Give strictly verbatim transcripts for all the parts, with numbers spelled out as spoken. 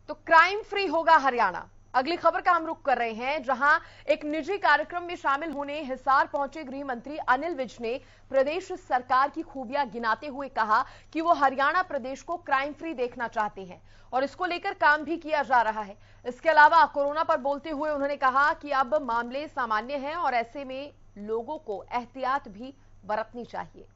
तो crime free होगा हरियाणा। अगली खबर का हम रुख कर रहे हैं, जहां एक निजी कार्यक्रम में शामिल होने हिसार पहुंचे गृह मंत्री अनिल विज ने प्रदेश सरकार की खूबियां गिनाते हुए कहा कि वो हरियाणा प्रदेश को क्राइम फ्री देखना चाहते हैं और इसको लेकर काम भी किया जा रहा है। इसके अलावा कोरोना पर बोलते हुए उन्होंने कहा कि अब मामले सामान्य हैं और ऐसे में लोगों को एहतियात भी बरतनी चाहिए।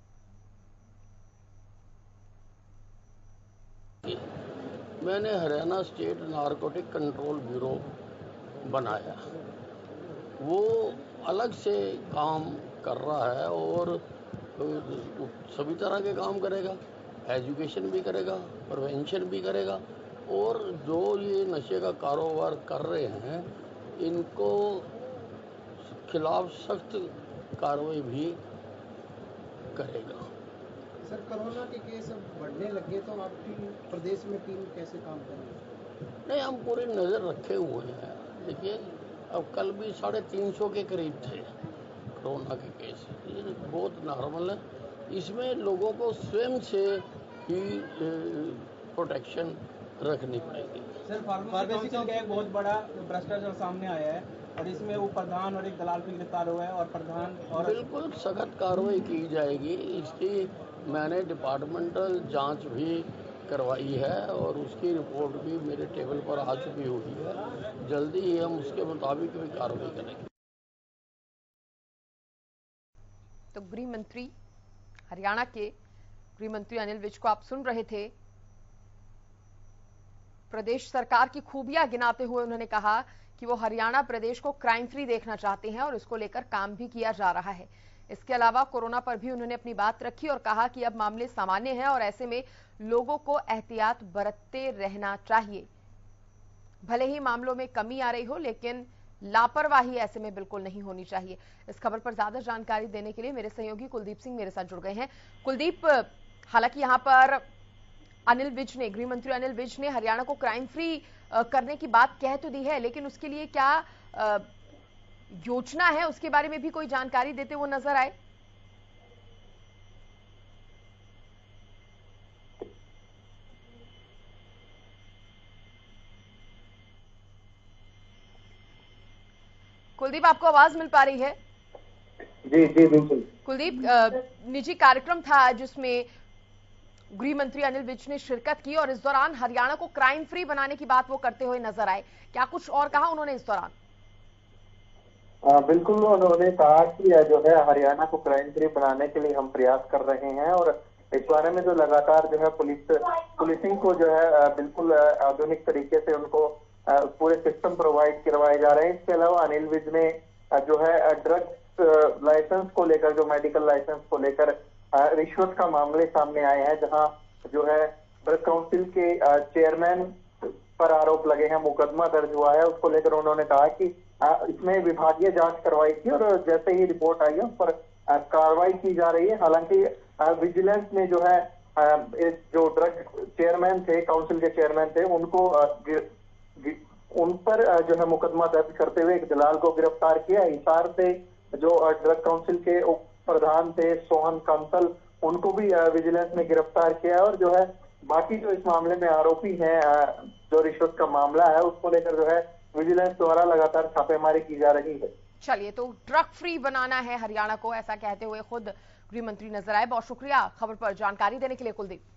मैंने Haryana state narcotic control bureau बनाया, वो अलग से काम कर रहा है और सभी तरह के काम करेगा, एजुकेशन भी करेगा, प्रिवेंशन भी करेगा और जो ये नशे का कारोबार कर रहे हैं इनको खिलाफ सख्त कार्रवाई भी करेगा। सर, कोरोना के केस अब बढ़ने लगे तो आपकी प्रदेश में टीम कैसे काम करेगी? नहीं, हम पूरी नज़र रखे हुए हैं। देखिए, अब कल भी साढ़े तीन सौ के करीब थे कोरोना के केस, ये बहुत नॉर्मल है। इसमें लोगों को स्वयं से ही प्रोटेक्शन रखनी पड़ेगी। सर, फार्मेसी का एक बहुत बड़ा भ्रष्टाचार सामने आया है और इसमें वो प्रधान और एक दलाल भी गिरफ्तार हुआ है और प्रधान और बिल्कुल सख्त कार्रवाई की जाएगी। इसकी मैंने डिपार्टमेंटल जांच भी करवाई है और उसकी रिपोर्ट भी मेरे टेबल पर आ चुकी हुई है। जल्दी ही हम उसके मुताबिक भी कार्रवाई करेंगे। तो गृह मंत्री, हरियाणा के गृह मंत्री अनिल विज को आप सुन रहे थे। प्रदेश सरकार की खूबियां गिनाते हुए उन्होंने कहा कि वो हरियाणा प्रदेश को क्राइम फ्री देखना चाहते हैं और इसको लेकर काम भी किया जा रहा है। इसके अलावा कोरोना पर भी उन्होंने अपनी बात रखी और कहा कि अब मामले सामान्य हैं और ऐसे में लोगों को एहतियात बरतते रहना चाहिए। भले ही मामलों में कमी आ रही हो, लेकिन लापरवाही ऐसे में बिल्कुल नहीं होनी चाहिए। इस खबर पर ज्यादा जानकारी देने के लिए मेरे सहयोगी कुलदीप सिंह मेरे साथ जुड़ गए हैं। कुलदीप, हालांकि यहाँ पर अनिल विज ने, गृह मंत्री अनिल विज ने हरियाणा को क्राइम फ्री करने की बात कह तो दी है, लेकिन उसके लिए क्या योजना है उसके बारे में भी कोई जानकारी देते हुए नजर आए? कुलदीप, आपको आवाज मिल पा रही है? जी जी बिल्कुल। कुलदीप, निजी कार्यक्रम था जिसमें गृह मंत्री अनिल विज ने शिरकत की और इस दौरान हरियाणा को क्राइम फ्री बनाने की बात वो करते हुए नजर आए। क्या कुछ और कहा उन्होंने इस दौरान? आ, बिल्कुल, उन्होंने कहा कि जो है हरियाणा को क्राइम फ्री बनाने के लिए हम प्रयास कर रहे हैं और इस बारे में जो लगातार जो है पुलिस पुलिसिंग को जो है बिल्कुल आधुनिक तरीके से उनको पूरे सिस्टम प्रोवाइड करवाए जा रहे हैं। इसके अलावा अनिल विज ने जो है ड्रग्स लाइसेंस को लेकर, जो मेडिकल लाइसेंस को लेकर रिश्वत का मामले सामने आए हैं, जहां जो है ड्रग काउंसिल के चेयरमैन पर आरोप लगे हैं, मुकदमा दर्ज हुआ है। उसको लेकर उन्होंने कहा कि इसमें विभागीय जांच करवाई थी और जैसे ही रिपोर्ट आई है उस पर कार्रवाई की जा रही है। हालांकि विजिलेंस ने जो है जो ड्रग चेयरमैन थे, काउंसिल के चेयरमैन थे, उनको उन पर जो है मुकदमा दर्ज करते हुए एक दलाल को गिरफ्तार किया। हिसार से जो ड्रग काउंसिल के उप प्रधान थे सोहन कंसल, उनको भी विजिलेंस ने गिरफ्तार किया और जो है बाकी जो इस मामले में आरोपी हैं, जो रिश्वत का मामला है, उसको लेकर जो है विजिलेंस द्वारा लगातार छापेमारी की जा रही है। चलिए, तो ड्रग फ्री बनाना है हरियाणा को, ऐसा कहते हुए खुद गृह मंत्री नजर आए। बहुत शुक्रिया खबर पर जानकारी देने के लिए कुलदीप।